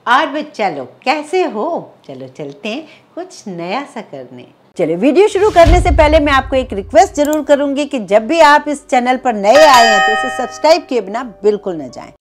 और भी चलो, कैसे हो? चलो चलते हैं कुछ नया सा करने। चलो, वीडियो शुरू करने से पहले मैं आपको एक रिक्वेस्ट जरूर करूंगी कि जब भी आप इस चैनल पर नए आए हैं तो इसे सब्सक्राइब किए बिना बिल्कुल न जाएं।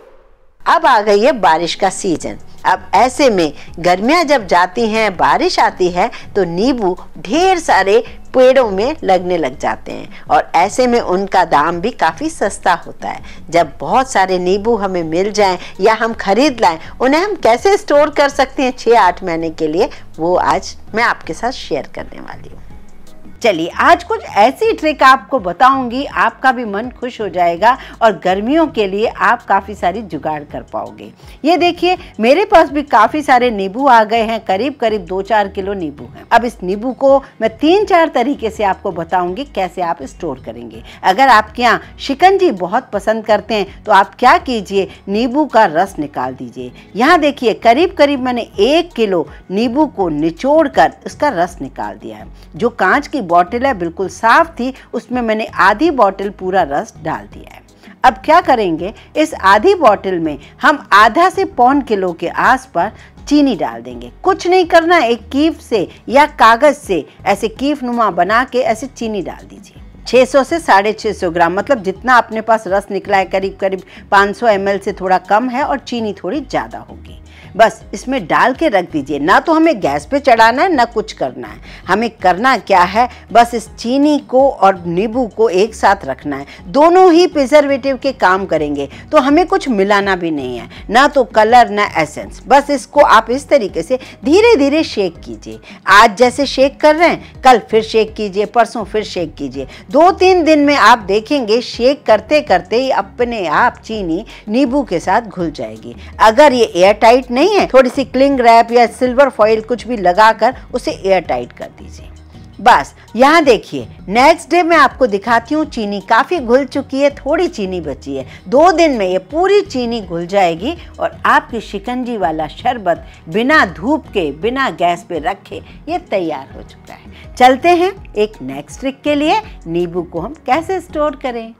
अब आ गई है बारिश का सीजन। अब ऐसे में गर्मियां जब जाती हैं, बारिश आती है तो नींबू ढेर सारे पेड़ों में लगने लग जाते हैं और ऐसे में उनका दाम भी काफ़ी सस्ता होता है। जब बहुत सारे नींबू हमें मिल जाएं या हम खरीद लाएं, उन्हें हम कैसे स्टोर कर सकते हैं 6-8 महीने के लिए, वो आज मैं आपके साथ शेयर करने वाली हूँ। चलिए, आज कुछ ऐसी ट्रिक आपको बताऊंगी, आपका भी मन खुश हो जाएगा और गर्मियों के लिए आप काफ़ी सारी जुगाड़ कर पाओगे। ये देखिए, मेरे पास भी काफ़ी सारे नींबू आ गए हैं, करीब करीब 2-4 किलो नींबू हैं। अब इस नींबू को मैं 3-4 तरीके से आपको बताऊंगी कैसे आप स्टोर करेंगे। अगर आपके यहाँ शिकंजी बहुत पसंद करते हैं तो आप क्या कीजिए, नींबू का रस निकाल दीजिए। यहाँ देखिए, करीब करीब मैंने 1 किलो नींबू को निचोड़ कर उसका रस निकाल दिया है। जो कांच की बॉटल है बिल्कुल साफ थी, उसमें मैंने आधी बॉटल पूरा रस डाल दिया है। अब क्या करेंगे, इस आधी बॉटल में हम आधा से 1.25 किलो के आसपास चीनी डाल देंगे। कुछ नहीं करना, एक कीफ से या कागज से ऐसे कीफ नुमा बना के ऐसे चीनी डाल दीजिए। 600 से 650 ग्राम, मतलब जितना अपने पास रस निकला है करीब करीब 500 ml से थोड़ा कम है और चीनी थोड़ी ज़्यादा होगी। बस इसमें डाल के रख दीजिए। ना तो हमें गैस पे चढ़ाना है ना कुछ करना है, हमें करना क्या है, बस इस चीनी को और नींबू को एक साथ रखना है। दोनों ही प्रिजर्वेटिव के काम करेंगे, तो हमें कुछ मिलाना भी नहीं है, ना तो कलर ना एसेंस। बस इसको आप इस तरीके से धीरे धीरे शेक कीजिए। आज जैसे शेक कर रहे हैं, कल फिर शेक कीजिए, परसों फिर शेक कीजिए। 2-3 दिन में आप देखेंगे शेक करते करते ही अपने आप चीनी नींबू के साथ घुल जाएगी। अगर ये एयर टाइट नहीं है, थोड़ी सी क्लिंग रैप या सिल्वर फॉइल कुछ भी लगाकर उसे एयर टाइट कर दीजिए। बस यहाँ देखिए, नेक्स्ट डे मैं आपको दिखाती हूँ, चीनी काफ़ी घुल चुकी है, थोड़ी चीनी बची है। 2 दिन में ये पूरी चीनी घुल जाएगी और आपकी शिकंजी वाला शरबत बिना धूप के, बिना गैस पे रखे ये तैयार हो चुका है। चलते हैं एक नेक्स्ट ट्रिक के लिए, नींबू को हम कैसे स्टोर करें।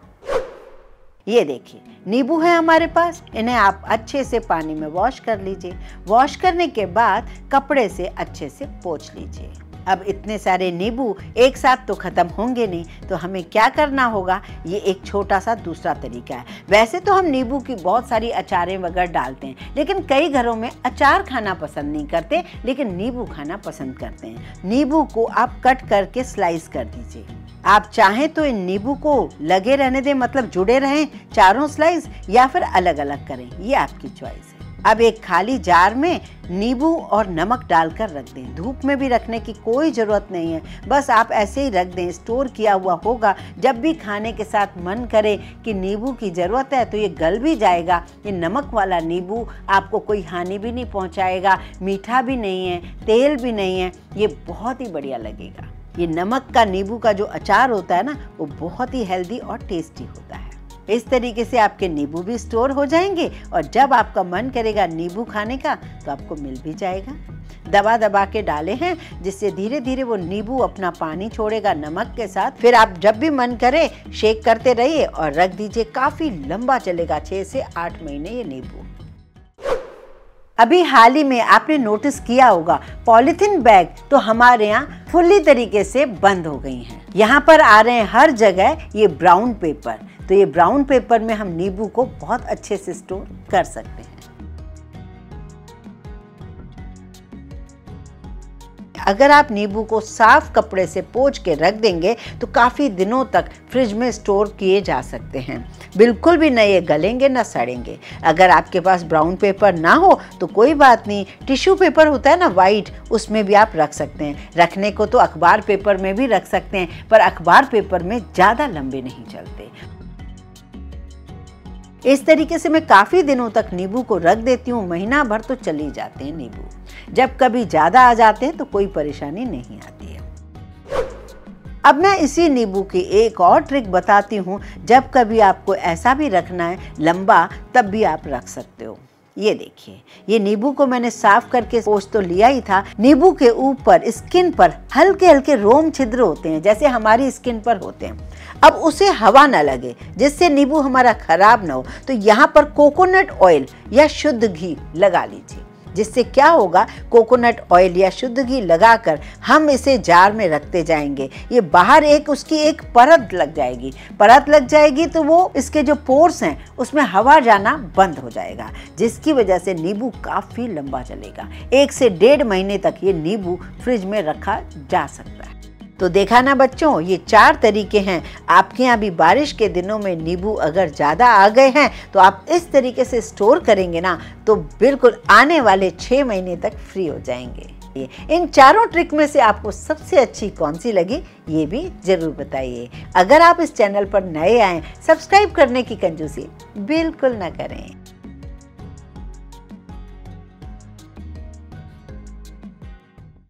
ये देखिए, नींबू है हमारे पास, इन्हें आप अच्छे से पानी में वॉश कर लीजिए। वॉश करने के बाद कपड़े से अच्छे से पोंछ लीजिए। अब इतने सारे नींबू एक साथ तो ख़त्म होंगे नहीं, तो हमें क्या करना होगा, ये एक छोटा सा दूसरा तरीका है। वैसे तो हम नींबू की बहुत सारी अचारें वगैरह डालते हैं, लेकिन कई घरों में अचार खाना पसंद नहीं करते, लेकिन नींबू खाना पसंद करते हैं। नींबू को आप कट करके स्लाइस कर दीजिए। आप चाहें तो इन नींबू को लगे रहने दें, मतलब जुड़े रहें चारों स्लाइस, या फिर अलग अलग करें, ये आपकी चॉइस है। अब एक खाली जार में नींबू और नमक डालकर रख दें। धूप में भी रखने की कोई ज़रूरत नहीं है, बस आप ऐसे ही रख दें, स्टोर किया हुआ होगा। जब भी खाने के साथ मन करे कि नींबू की ज़रूरत है तो ये गल भी जाएगा। ये नमक वाला नींबू आपको कोई हानि भी नहीं पहुंचाएगा, मीठा भी नहीं है, तेल भी नहीं है, ये बहुत ही बढ़िया लगेगा। ये नमक का नींबू का जो अचार होता है ना, वो बहुत ही हेल्दी और टेस्टी होता है। इस तरीके से आपके नींबू भी स्टोर हो जाएंगे और जब आपका मन करेगा नींबू खाने का तो आपको मिल भी जाएगा। दबा दबा के डाले हैं, जिससे धीरे धीरे वो नींबू अपना पानी छोड़ेगा नमक के साथ। फिर आप जब भी मन करे शेक करते रहिए और रख दीजिए। काफ़ी लंबा चलेगा, 6 से 8 महीने ये नींबू। अभी हाल ही में आपने नोटिस किया होगा, पॉलीथीन बैग तो हमारे यहाँ फुल्ली तरीके से बंद हो गई हैं। यहाँ पर आ रहे हैं हर जगह ये ब्राउन पेपर। तो ये ब्राउन पेपर में हम नींबू को बहुत अच्छे से स्टोर कर सकते हैं। अगर आप नींबू को साफ कपड़े से पोंछ के रख देंगे तो काफ़ी दिनों तक फ्रिज में स्टोर किए जा सकते हैं। बिल्कुल भी न ये गलेंगे न सड़ेंगे। अगर आपके पास ब्राउन पेपर ना हो तो कोई बात नहीं, टिश्यू पेपर होता है ना वाइट, उसमें भी आप रख सकते हैं। रखने को तो अखबार पेपर में भी रख सकते हैं, पर अखबार पेपर में ज़्यादा लंबे नहीं चलते। इस तरीके से मैं काफ़ी दिनों तक नींबू को रख देती हूँ, महीना भर तो चली जाते हैं नींबू। जब कभी ज़्यादा आ जाते हैं तो कोई परेशानी नहीं आती है। अब मैं इसी नींबू की एक और ट्रिक बताती हूँ। जब कभी आपको ऐसा भी रखना है लंबा, तब भी आप रख सकते हो। ये देखिए, ये नींबू को मैंने साफ करके पोंछ तो लिया ही था। नींबू के ऊपर स्किन पर हल्के हल्के रोम छिद्र होते हैं, जैसे हमारी स्किन पर होते हैं। अब उसे हवा ना लगे, जिससे नींबू हमारा खराब ना हो, तो यहाँ पर कोकोनट ऑयल या शुद्ध घी लगा लीजिए। जिससे क्या होगा, कोकोनट ऑयल या शुद्ध घी लगाकर हम इसे जार में रखते जाएंगे। ये बाहर उसकी एक परत लग जाएगी। परत लग जाएगी तो वो इसके जो पोर्स हैं उसमें हवा जाना बंद हो जाएगा, जिसकी वजह से नींबू काफ़ी लंबा चलेगा। 1 से 1.5 महीने तक ये नींबू फ्रिज में रखा जा सकता है। तो देखा ना बच्चों, ये 4 तरीके हैं। आपके यहाँ भी बारिश के दिनों में नींबू अगर ज़्यादा आ गए हैं तो आप इस तरीके से स्टोर करेंगे ना तो बिल्कुल आने वाले 6 महीने तक फ्री हो जाएंगे। इन 4 ट्रिक में से आपको सबसे अच्छी कौन सी लगी, ये भी ज़रूर बताइए। अगर आप इस चैनल पर नए आए, सब्सक्राइब करने की कंजूसी बिल्कुल ना करें।